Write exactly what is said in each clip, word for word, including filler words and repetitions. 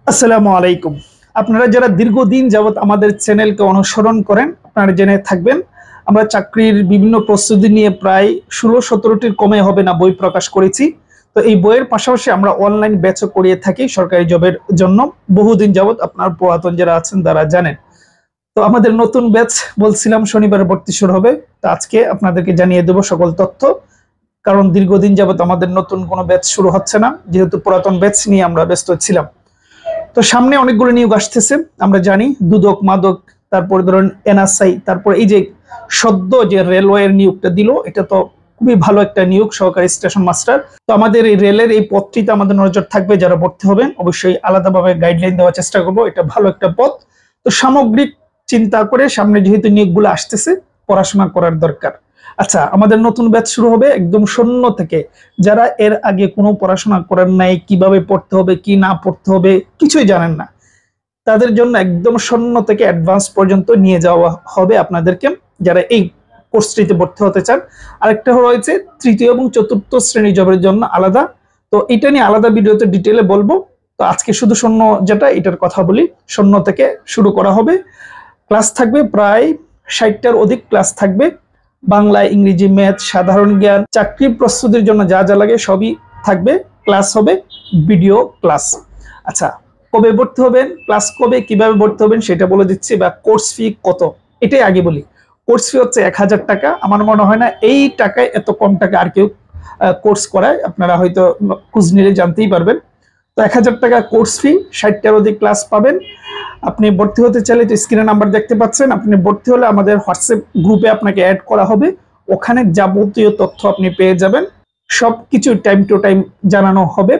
আসসালামু আলাইকুম। আপনারা যারা দীর্ঘদিন যাবত আমাদের চ্যানেলকে অনুসরণ করেন, আপনারা জেনে থাকবেন আমরা চাকরির বিভিন্ন প্রস্তুতি নিয়ে প্রায় ষোলো সতেরোটির কমে হবে না বই প্রকাশ করেছি। তো এই বইয়ের পাশাপাশি আমরা অনলাইন ব্যাচও করিয়ে থাকি সরকারি জবের জন্য। বহুদিন যাবত আপনার পুরাতন যারা আছেন তারা জানেন। তো আমাদের নতুন ব্যাচ বলছিলাম শনিবার ভর্তি শুরু হবে। তো আজকে আপনাদেরকে জানিয়ে দেবো সকল তথ্য, কারণ দীর্ঘদিন যাবত আমাদের নতুন কোনো ব্যাচ শুরু হচ্ছে না, যেহেতু পুরাতন ব্যাচ নিয়ে আমরা ব্যস্ত ছিলাম। তো সামনে অনেকগুলো নিয়োগ আসতেছে, আমরা জানি দুদক, মাদক, তারপরে ধরুন এনএসআই, তারপর এই যে সদ্য যে রেলওয়ের নিয়োগটা দিল, এটা তো খুবই ভালো একটা নিয়োগ, সহকারী স্টেশন মাস্টার। তো আমাদের এই রেলের এই পদটিতে আমাদের নজর থাকবে। যারা ভর্তি হবেন অবশ্যই আলাদাভাবে গাইডলাইন দেওয়ার চেষ্টা করবো, এটা ভালো একটা পদ। তো সামগ্রিক চিন্তা করে সামনে যেহেতু নিয়োগগুলো আসতেছে, পড়াশোনা করার দরকার। আচ্ছা, আমাদের নতুন ব্যাচ শুরু হবে একদম শূন্য থেকে। যারা এর আগে কোনো পড়াশোনা করেন নাই, কিভাবে পড়তে হবে কি না পড়তে হবে কিছুই জানেন না, তাদের জন্য একদম শূন্য থেকে অ্যাডভান্স পর্যন্ত নিয়ে যাওয়া হবে আপনাদেরকে, যারা এই কোর্সটিতে ভর্তি হতে চান। আরেকটা রয়েছে তৃতীয় এবং চতুর্থ শ্রেণী জবের জন্য আলাদা। তো এটা নিয়ে আলাদা ভিডিওতে ডিটেলে বলবো। তো আজকে শুধু শূন্য যেটা, এটার কথা বলি। শূন্য থেকে শুরু করা হবে। ক্লাস থাকবে প্রায় ষাটটার অধিক ক্লাস থাকবে। বাংলা, ইংরেজি, ম্যাথ, সাধারণ জ্ঞান, চাকরি প্রস্তুতির জন্য যা যা লাগে সবই থাকবে। ক্লাস হবে ভিডিও ক্লাস। আচ্ছা, কবে ভর্তি হবেন, ক্লাস কবে, কিভাবে ভর্তি হবেন সেটা বলে দিচ্ছি, বা কোর্স ফি কত এটাই আগে বলি। কোর্স ফি হচ্ছে এক হাজার টাকা। আমার মনে হয় না এই টাকায় এত কম টাকা আর কেউ কোর্স করায়, আপনারা হয়তো খোঁজ নিলে জানতেই পারবেন। তো এক হাজার টাকা কোর্স ফি, ষাটটার অধিক ক্লাস পাবেন। আপনি ভর্তি হতে চাইলে তো স্ক্রিনে নাম্বার দেখতে পাচ্ছেন, আপনি ভর্তি হলে আমাদের হোয়াটসঅ্যাপ গ্রুপে আপনাকে অ্যাড করা হবে। ওখানে যাবতীয় তথ্য আপনি পেয়ে যাবেন, সবকিছু টাইম টু টাইম জানানো হবে।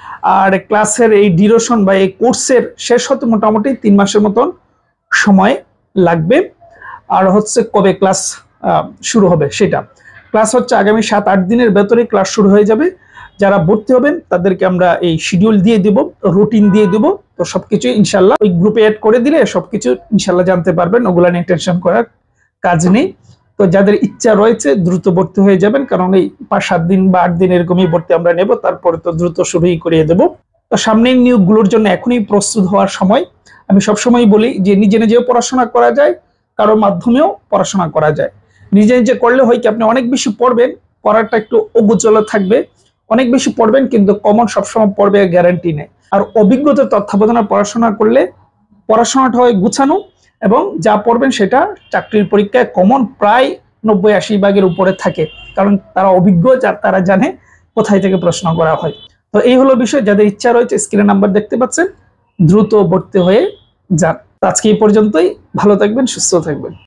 আর ক্লাসের এই ডিউরেশন বা এই কোর্সের শেষ হতে মোটামুটি তিন মাসের মতন সময় লাগবে। আর হচ্ছে কবে ক্লাস শুরু হবে সেটা, ক্লাস হচ্ছে আগামী সাত আট দিনের ভেতরে ক্লাস শুরু হয়ে যাবে। যারা ভর্তি হবেন তাদেরকে আমরা এই শিডিউল দিয়ে দিব, রুটিন দিয়ে দিব। তো সবকিছু ইনশাল্লাহ ওই গ্রুপে অ্যাড করে দিলে সবকিছু ইনশাল্লাহ জানতে পারবেন, ওগুলা নিয়ে টেনশন করার কাজ নেই। তো যাদের ইচ্ছা রয়েছে দ্রুত ভর্তি হয়ে যাবেন, কারণ এই পাঁচ সাত দিন বা আট দিন এরকমই ভর্তি আমরা নেব, তারপরে তো দ্রুত শুরুই করিয়ে দেব। তো সামনের নিয়োগগুলোর জন্য এখনই প্রস্তুত হওয়ার সময়। আমি সবসময় বলি যে নিজে নিজেও পড়াশোনা করা যায়, কারোর মাধ্যমেও পড়াশোনা করা যায়। নিজে নিজে করলে হয় কি, আপনি অনেক বেশি পড়বেন, পড়াটা একটু অগোচর থাকবে। অনেক বেশি পড়বেন কিন্তু কমন সবসময় পড়বে গ্যারান্টি নেই। আর অভিজ্ঞতার তত্ত্বাবধানে পড়াশোনা করলে পড়াশোনাটা হয় গুছানো, এবং যা পড়বেন সেটা চাকরির পরীক্ষায় কমন প্রায় নব্বই আশি ভাগের উপরে থাকে, কারণ তারা অভিজ্ঞ, যার তারা জানে কোথায় থেকে প্রশ্ন করা হয়। তো এই হলো বিষয়। যাদের ইচ্ছা রয়েছে স্ক্রিনে নাম্বার দেখতে পাচ্ছেন, দ্রুত ভর্তি হয়ে যান। আজকে এই পর্যন্তই। ভালো থাকবেন, সুস্থ থাকবেন।